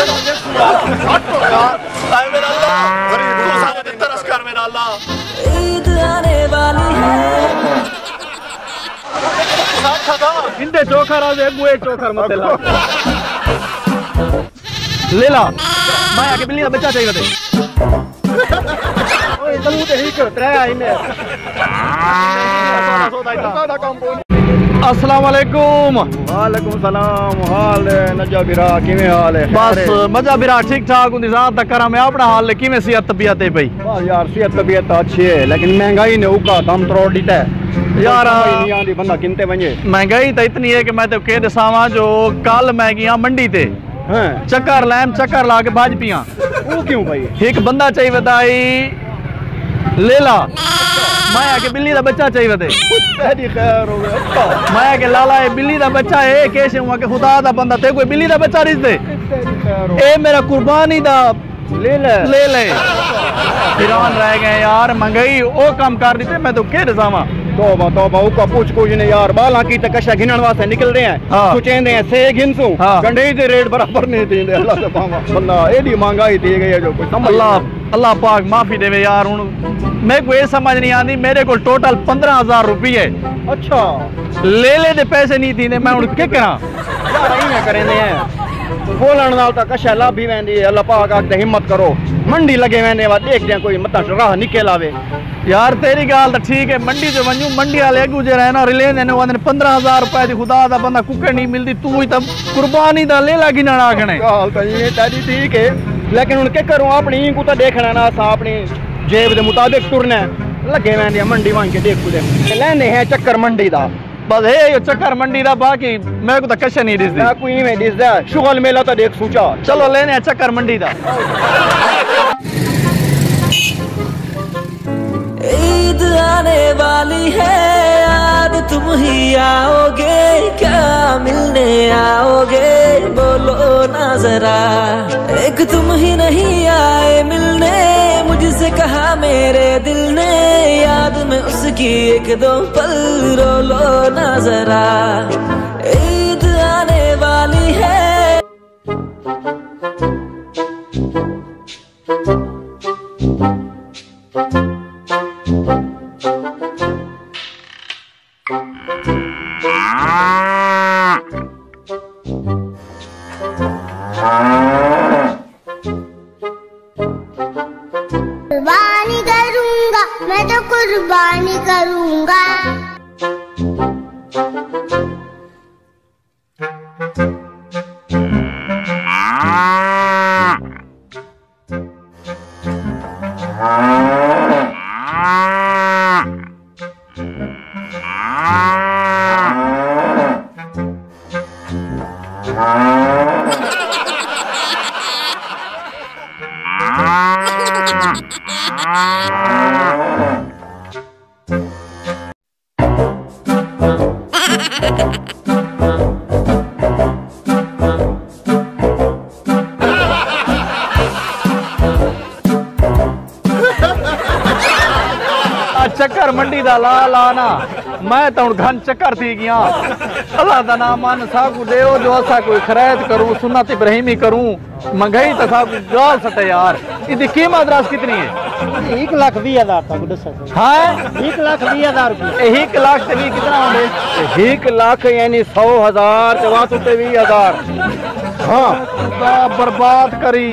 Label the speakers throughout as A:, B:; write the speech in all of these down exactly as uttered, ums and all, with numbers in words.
A: मेरा अल्लाह गरीब को सारे दिन तरस कर मेरा अल्लाह।
B: ईद आने वाली है।
C: इंदे चोखर आज गुए चोखर मत ला ले ला मैं आके बिल्ली का बच्चा चाहिए थे ओए तलू ते ही को त्रै इने अस्सलाम वालेकुम। वालेकुम सलाम। हाल नजा बिरा किवें हाल है? बस मजा बिरा ठीक ठाक हूं निजात तक करा मैं अपना हाल है किवें सेहत तबीयत है भाई? बस यार सेहत तबीयत अच्छी है लेकिन महंगाई ने उका दम तोड़ दिता है यार। नहीं आंदी बंदा किनते वने महंगाई तो इतनी है कि मैं तो कह दसावा जो कल मैं गया मंडी ते हां चक्कर लैम चक्कर ला के बाज पिया। वो क्यों भाई? एक बंदा चाहिए बताई ले ला मैं आके बिल्ली का बच्चा चाहिए थे तेरी खैर हो गया मैं आके लाला ये बिल्ली का बच्चा है कैसे हुआ कि खुदा दा बंदा ते कोई बिल्ली का बच्चा रिस दे ए मेरा कुर्बानी दा ले ले ले ले हैरान रह गए यार महंगाई ओ कम कर दी मैं तो कह दसावा। तोबा तोबा उका पूछ कुछ नहीं यार बाला की तो कशा गिनन वास्ते निकल रहे हैं तू चेंदे हैं से गिनसू गंडे दे रेट बराबर नहीं थींदे अल्लाह से पावा बंदा एडी महंगाई थी गई है जो कोई समझ अल्लाह अल्लाह पाक माफी देवे यार। हुन मैं कोई समझ नहीं आती मेरे को टोटल पंद्रह हजार रुपये है। अच्छा ले ले दे पैसे नहीं थी मैं हुन क्या करा यार इने करेंदे हैं बोलन नाल ता कशा ला भी वेंदी है अल्लाह पाक आखदे हिम्मत करो मंडी लगे वेंदे वा देखदे हैं कोई मता राह निकल आवे यार। तेरी गाल तो ठीक है मंडी जो वनू मंडी वाले अगू जे रहना रिले ने ने पंद्रह हजार रुपए दी खुदा दा बंदा कुकर नहीं मिलदी तू ही तब कुर्बानी दा ले ला गिनना आखने गाल तो ये तेरी ठीक है लेकिन हुन के करूं अपनी को तो देखना ना सा अपनी जेब दे मुताबिक तुरना लगे वेंदे मंडी वां के देख दे लेने हैं चक्कर मंडी दा बस है यो चक्कर मंडी दा बाकी मैं को तो कश नहीं दिसदी ना कोई में दिसदा शुगल मेला तो देख सोचा चलो लेने हैं चक्कर मंडी दा।
B: ईद आने वाली है यार तुम ही आओगे क्या मिलने आओगे बोलो ना जरा। एक तुम ही नहीं आए मिलने मुझसे कहा मेरे दिल ने याद में उसकी एक दो पल रो लो ना जरा। ईद आने वाली है।
D: कुर्बानी करूंगा मैं तो कुर्बानी करूंगा।
C: चक्कर मंडी दा ला लाना मैं तो घन चक्कर थी गया अल्लाह दा नाम मान साकू देओ जो असा कोई खैरत करूं सुन्नत इब्राहिमी करूं महंगाई तो साकू गाल सटे यार। इसकी कीमत रास कितनी है? एक लाख बीस हजार तक दस हाँ एक लाख बीस हजार रुपये एक लाख से भी कितना होंगे एक लाख यानी सौ हजार चौवास रुपये बीस हजार हाँ बर्बाद करी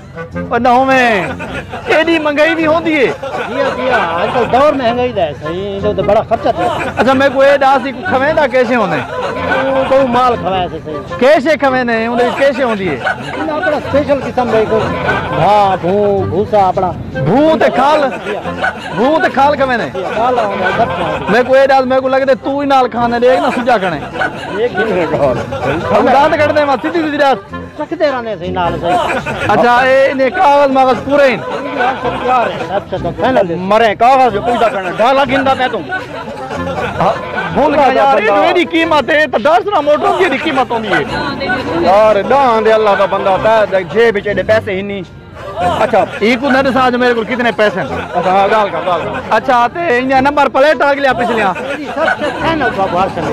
C: में एडी महंगाई भी होती है आजकल दौर महंगाई दा सही तो बड़ा खर्चा था। अच्छा मैं कोई डासी खवेंदा कैसे होने कोई माल खवाए से सही कैसे खवेने उन्हें कैसे होती है अपना स्पेशल किस्म भाई को हां भू भूसा अपना भू ते खाल भू ते खाल खवेने मैं कोई डास मैं को लगदे तू ही नाल खाने देख ना सुजा कने एक दिन खाल हम दांत कटदे मा सीधी सीधी डास सकते रहने सही नाल सही। अच्छा ए ने कागज मागज पूरे यार अच्छा तो फाइनल मरे कागज जो पूजा करना ढाला गिंदा मैं तुम भूल गया यार ये मेरी कीमत है तो दस ना मोटो की कीमत होनी है यार दान दे अल्लाह का बंदा होता है जेब में पैसे ही नहीं। अच्छा एक उन्हें साज मेरे को कितने पैसे अच्छा गाल का गाल अच्छा आते इन्हें नंबर प्लेट आ गया पिछले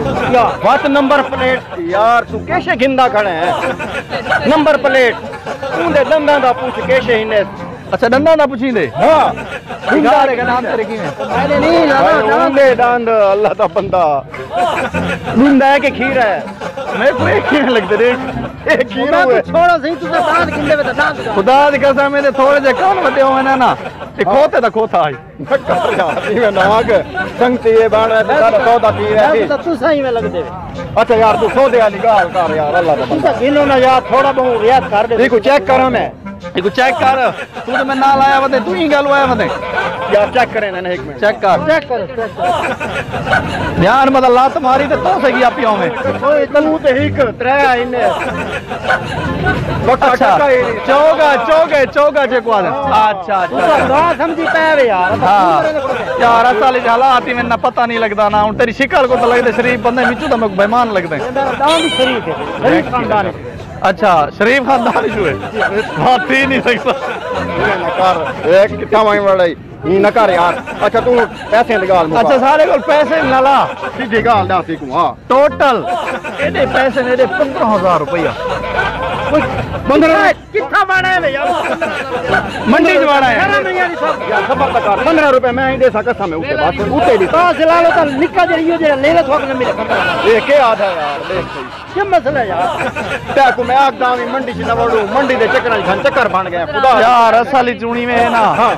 C: यार नंबर प्लेट यार तू कैसे गिंदा खड़े हैं नंबर प्लेट उनके दंदा दा पूछ केशे इने अच्छा दंदा ना पूछींदे हां बिगाड़े का नाम तेरे की में मैंने नहीं जाना उनके दंद अल्लाह दा बंदा गुंदा है कि खीर है मैं कोई खीर लगते रे एक खीर है छोड़ो सही तू दांत किंदे में दांत खुदा दी कसम में थोड़े जे कान वदे हो ना ना ते खोते दा खोता आई ये नाग संगती ये बाण है सारा सौदा पी रहा है तो तू सही में लग दे अच्छा यार तू सौदे वाली गाल कर यार अल्लाह दा बंदा इनो ना यार थोड़ा बहुत रियायत कर दे देखो चेक करो मैं देखो चेक कर तू तो मैं नाल आया वदे तू ही गल आया वदे यार चेक करे ना एक मिनट चेक कर चेक कर ध्यान मत लात मारी ते तो सही आपियों में ओए तू ते हिक त्रै इने अच्छा चौगा चौगे चौगा जे को अच्छा तू तो ना समझी पावे यार हां यार असल हालात ही मैंने पता नहीं लगदा ना हुन तेरी शिकल को तो लगदे शरीफ बंदे मिचू तो मैं बेईमान लगदे मेरा नाम भी शरीफ है शरीफ खानदान है अच्छा शरीफ खानदान जो है बात ही नहीं सकता ना कर एक कितना मांग बड़ाई ये न कर यार अच्छा तू पैसे निकाल अच्छा सारे को पैसे ना ला सीधी गाल दा सी को हां टोटल एदे पैसे ने पंद्रह हजार रुपया पंद्रह कितना बाड़ा है यार मंडी में बाड़ा है यार खबर बता पंद्रह रुपए मैं ही दे सकता था मैं उसके बाद उते दी तो चला लो तो निक्का जरियो जे ले ले थोक मेरे ये के आधा यार देख क्या मसला है यार त्या को मैं आग दावी मंडी से न वड़ू मंडी दे चक्कर घन चक्कर बन गया खुदा यार असली चूनी में है ना हां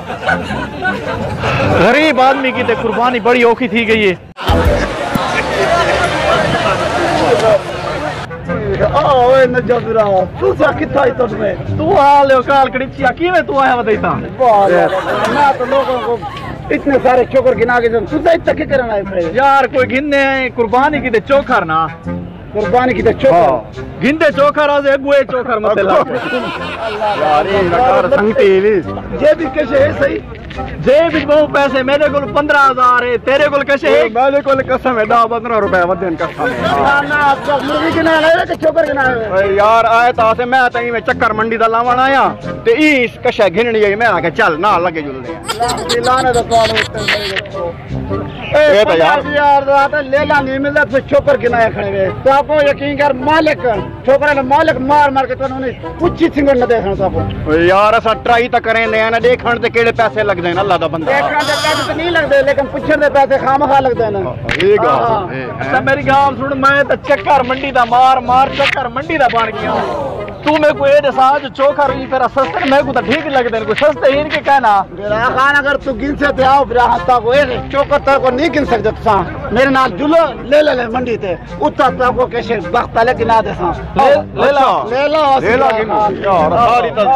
C: गरीब आदमी की ते कुर्बानी बड़ी औखी थी गई है ओए नजबरा तू सा किथा ही तब में तू आ ले काल कड़िया की में तू आया बताइता मैं तो लोगों को इतने सारे चोकर गिना के तू तो इतना क्या करना है यार कोई गिनने कुर्बानी की ते चोखर ना कुर्बानी की ते चोखर गिनते चोखर आज अगुए चोखर मत ला यार ये नकार संगती जे भी कैसे है सही जे भी बहु पैसे मेरे को पंद्रह हजार है तेरे को कैसे है मेरे को कसम है दस पंद्रह रुपए वदन कसम है ना ना मुर्गी के ना ले के चोकर के ना यार आए ता से मैं तई में चक्कर मंडी दा लावण आया ते ई कशा घिननी है मैं के चल ना लगे जुलने लाने दा कौन ए तो यार यार रात ले ला नहीं मिलदा फिर चोकर गिनाया खड़े वे तो आपको यकीन कर मालिक चोकर ने मालिक मार मार के तो ने कुछ ही सिंगर न देखण तो आपको यार ऐसा ट्राई तो करें ले ना देखण ते केड़े पैसे लग जाए अल्लाह दा बंदा देखण दे पैसे तो नहीं लगदे लेकिन पुछण दे पैसे खामखा लगदे ना ये गाल अच्छा मेरी गाल सुन मैं तो चक्कर मंडी दा मार मार चक्कर मंडी दा बन गया तू मैं कोई दे साथ चोकर ही फिर सस्ते मैं को तो ठीक लगदे कोई सस्ते ही इनके कहना मेरा खान अगर तू गिन से आओ फिर हाथा को चोकर तो को नहीं गिन सकते सा मेरे नाल जुलो ले ले ले मंडी ते उता तो को कैसे वक्त ले गिना दे सा ले ले लो ले लो ले लो यार सारी तो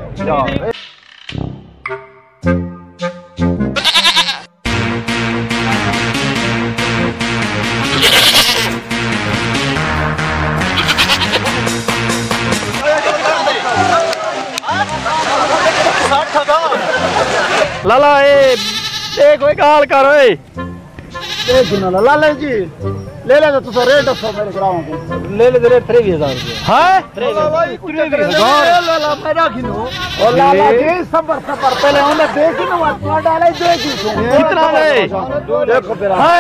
C: लाला ए ए कोई गाल कर ओए देख ना लाला जी ले ले तो रेट दसो मेरे कराओ ले ले रेट तेईस हजार रुपए हां तेईस हजार लाला मैं राखिनो ओ लाला जी सबर सबर पहले हमने देखी ना मत डाले देखी कितना ले देखो फिर हां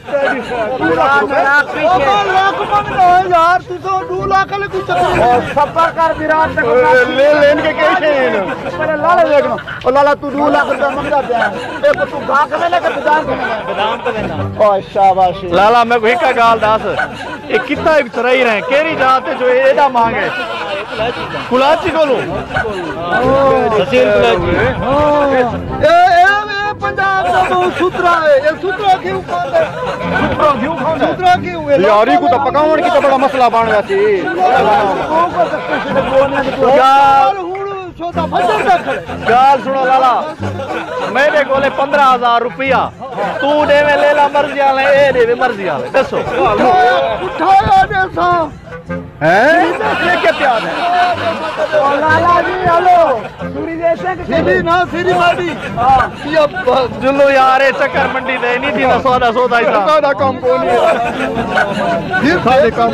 C: लाख मंगो यार तू तो दो लाख ले कुछ सबर कर विराट तक ले लेन के कैसे पहले लाला देखनो ओ लाला तू दो लाख रुपया मंगा दे देखो तू गाक में ना कर दान दान तो देना ओ शाबाश लाला मैं कोई का गाल दास ये कितना एक चराई रहे केरी जाते जो एदा मांगे कुलाची कोलो तहसील कुलाची ए ए पंजाब का बहुत सूत्रा है ये सूत्रा क्यों खाते सूत्रा क्यों खाते सूत्रा क्यों यारी को तो पकावण की तो बड़ा मसला बन गया थी यार गाल सुनो लाला मेरे कोले पंद्रह हजार रुपया तू देवे ले ला मर्जी वाले ए देवे मर्जी वाले दसो उठाया जैसा हैं क्या प्यार है ओ लाला जी हेलो सूरी जैसे कि सीधी ना सीधी माडी हां ये जुल्लो यार ए चक्कर मंडी दे नहीं थी ना सौदा सौदा ही था सौदा कम को नहीं फिर सारे काम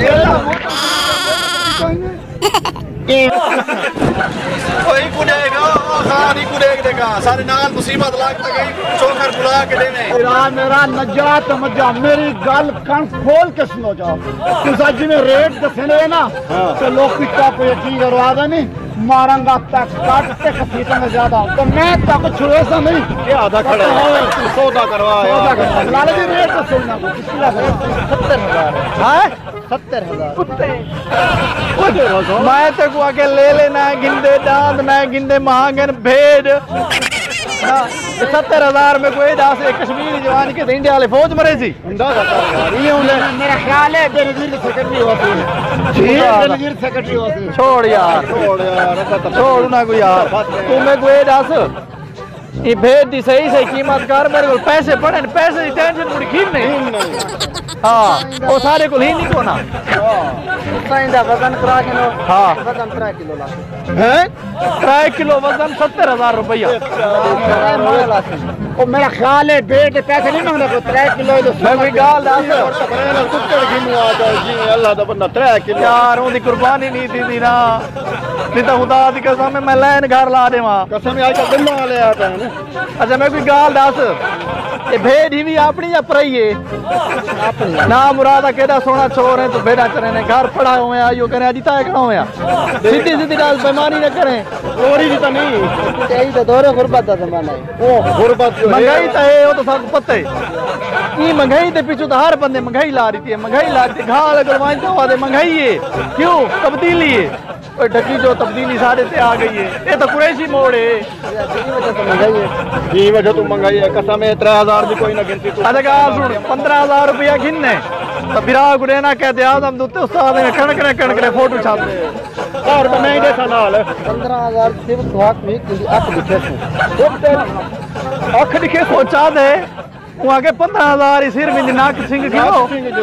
C: कोई कुदेगा सारी कुदेग देगा सारे नाल मुसीबत लाग गई चोकर बुला के देने मेरा मेरा नजात मजा मेरी गल कान खोल के सुनो जाओ तू सच में रेट दसने ना तो लोग पिता को यकीन करवा दे नहीं मारंगा तक काटते कसीता में ज्यादा तो मैं तक छुए सा नहीं ये आधा खड़ा है तू सौदा करवा सौदा करवा लाले जी रेट तो सुनना को कितनी सत्तर हजार है सत्तर हजार कुत्ते मैं तो को आके ले लेना गिंदे दांत मैं गिंदे महागन भेड़ सत्तर हजार में कोई दास कश्मीरी जवान के इंडिया वाले फौज मरे सी मेरा ख्याल है बेनजीर सेक्रेटरी होती है बेनजीर सेक्रेटरी होती है छोड़ यार छोड़ यार छोड़ ना को यार तुम्हें कोई दास ये भेद दी सही सही कीमत कर मेरे को पैसे पड़े पैसे की टेंशन मुड़ी खीर नहीं हाँ वो सारे को ही नहीं को ना वजन करा के लो हाँ वजन त्रै किलो ला हैं त्रै किलो वजन सत्तर हजार रुपया ओ मेरा ख्याल है बेटे पैसे नहीं मांगना को त्रै किलो मैं कोई गाल दास कुत्ते गिनू आ जाए जी अल्लाह दा बंदा त्रै किलो यार ओदी कुर्बानी नहीं दी दी ना नहीं तो खुदा दी कसम मैं लैन घर ला देवा कसम आज तक दिल्ला वाले आता है अच्छा मैं कोई गाल दास ये भेड़ ही भी अपनी या पराई है ना मुरादा केड़ा सोना छोर है तो भेड़ा चरे ने घर पड़ा हुए आयो करे अजी ता कणो होया सीधी सीधी डाल बेईमानी न करे चोरी भी तो नहीं यही तो दौरे गुरबत दा जमाना है ओ गुरबत महंगाई तो है वो तो सब पता है ई महंगाई के पीछे तो हर बंदे महंगाई ला रही है महंगाई ला रही घाल गलवाई तो वादे महंगाई है क्यों तब्दीली है और ढकी जो तब्दीली सारे से आ गई है ये तो कुरैशी मोड़ है ये वजह तो महंगाई है कसम है त्रै हजार भी कोई ना गिनती तो अच्छा सुन पंद्रह हजार रुपया गिनने तो फिरा गुरेना कहते आदम दुते उस्ताद ने कणक ने कणक ने फोटो छापते और तो नहीं देखा नाल पंद्रह हजार सिर्फ धोक में किसी अख दिखे अख दिखे सोचा दे वहाँ के पंद्रह हजार सिर में नाक सिंह गिनो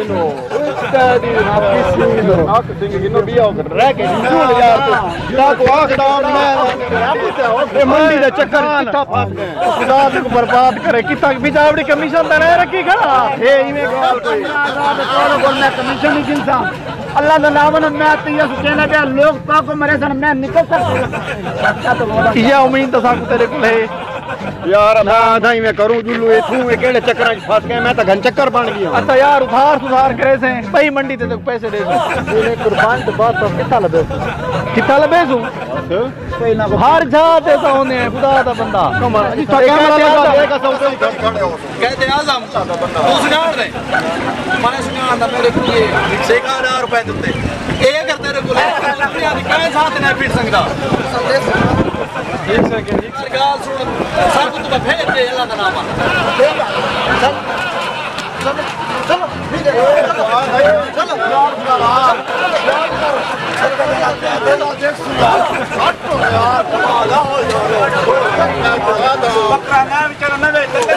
C: नाक सिंह गिनो बिया होकर रह के झूल यार तो ताको आंख दाम मैं ये मंडी दे चक्कर कितना फंस गए खुदा को बर्बाद करे कितना बिजावड़ी कमीशन दे रखी खड़ा हे इमे गाल कोई तोरो बोल मैं कमीशन नहीं गिनता अल्लाह दा नाम न मैं तिया कहना पे लोग ताको मरे सन मैं निकल सकता ये उम्मीद तो साको तेरे को है यार मैं आधा ही मैं करूं जुल्लू ए तू ए केड़े चक्करां च फंस गए मैं तो घन चक्कर बन गया अच्छा यार उधार सुधार करे से भाई मंडी ते तो पैसे दे दो ये कुर्बान के बाद तो कितना लबे कितना लबे सु कोई ना हर जाते तो होने खुदा दा बंदा जी तो कैमरा लगा देगा सौदे खड़े हो कहते आजम तू सुनार दे माने सुनार दा मेरे को ये छह हजार रुपए देते ए कर तेरे को अपनी आदि काय साथ नहीं फिर सकदा एक सेकंड एक गाल सुन सब तो भेज दे अल्लाह दा नाम चल चल चलो ठीक है चलो यार बकरा ना बेचारा ना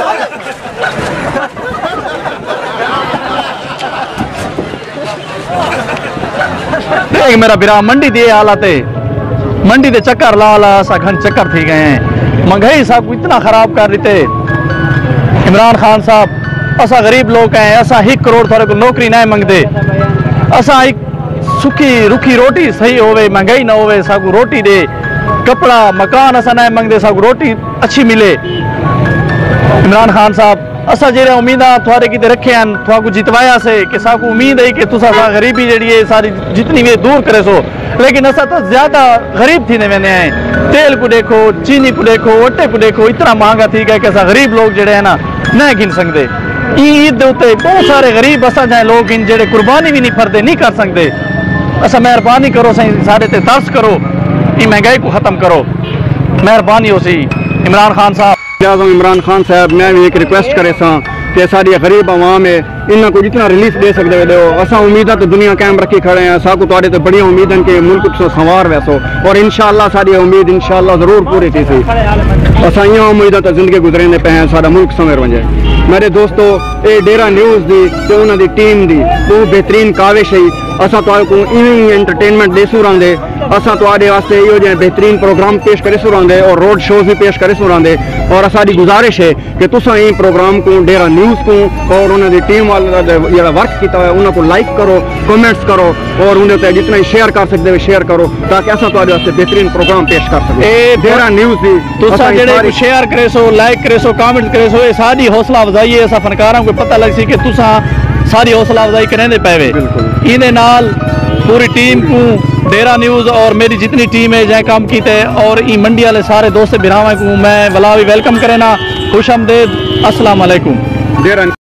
C: देख मेरा बिरा मंडी दे हालत है मंडी दे चक्कर ला ला सा घन चक्कर थी गए हैं महंगाई साहब को इतना खराब कर देते इमरान खान साहब असा गरीब लोग हैं असा एक करोड़ थोड़े को नौकरी ना मंगते असा एक सुखी रुखी रोटी सही होवे महंगाई ना होवे साकू रोटी दे कपड़ा मकान असा ना मंगते साकू रोटी अच्छी मिले इमरान खान साहब असा जेरे उम्मीदा थोड़े किते रखे हैं थोड़ा जितवाया से कि साकू उम्मीद है कि तुसा सा गरीबी जड़ी है सारी जितनी भी दूर करे सो लेकिन असा तो ज्यादा गरीब थी ने मैंने हैं तेल को देखो चीनी को देखो आटे को देखो इतना महंगा थी गया कि असा गरीब लोग जड़े हैं ना नहीं गिन सकते ईद दे उत्ते बहुत सारे गरीब असा जाए लोग इन जेड़े कुर्बानी भी नहीं फरदे नहीं कर सकते असा मेहरबानी करो सही सारे ते तरस करो ये महंगाई को खत्म करो मेहरबानी हो सी इमरान खान साहब इमरान खान साहब मैं भी एक रिक्वेस्ट करे सा कि सारी गरीब आवाम है इन्हों को जितना रिलीफ दे सकते हो असा उम्मीदा तो दुनिया कायम रखी खड़े हैं साकू तो तो बड़िया उम्मीद हैं कि मुल्क को संवार वैसो और इंशाअल्लाह सारी उम्मीद इंशाअल्लाह जरूर पूरी थी सी असा इं उम्मीदा तो जिंदगी गुजरने पे हैं सारा मुल्क संवर वजे मेरे दोस्तों ये डेरा न्यूज़ दी ते उन्होंने टीम दी बहुत बेहतरीन काविश है असा तो इवें एंटरटेनमेंट दे सुरांदे असा तो वास्ते यो जे बेहतरीन प्रोग्राम पेश करे सुरांदे और रोड शोज भी पेश करे सुरांदे और साडी गुजारिश है कि तुसा इन प्रोग्राम को डेरा न्यूज़ को और उन्होंने टीम वाले जो वर्क किया है उन्होंने लाइक करो कमेंट्स करो और उन्हें जितना शेयर कर सकते हो शेयर करो ताकि असा तो बेहतरीन प्रोग्राम पेश कर सके डेरा न्यूज़ दी तुसा जेड़े शेयर करे सो लाइक करे सो कमेंट करे सो ये सारी हौसला अफजाई है असा फनकारां को पता लग सी कि तुसा सारी हौसला अफजाई करेंदे पेवे इहदे नाल पूरी टीम को डेरा न्यूज़ और मेरी जितनी टीम है जहाँ काम कीते और ई मंडी वाले सारे दोस्त बिरावा को मैं वला भी वेलकम करे ना खुश आमदेद अस्सलाम वालेकुम।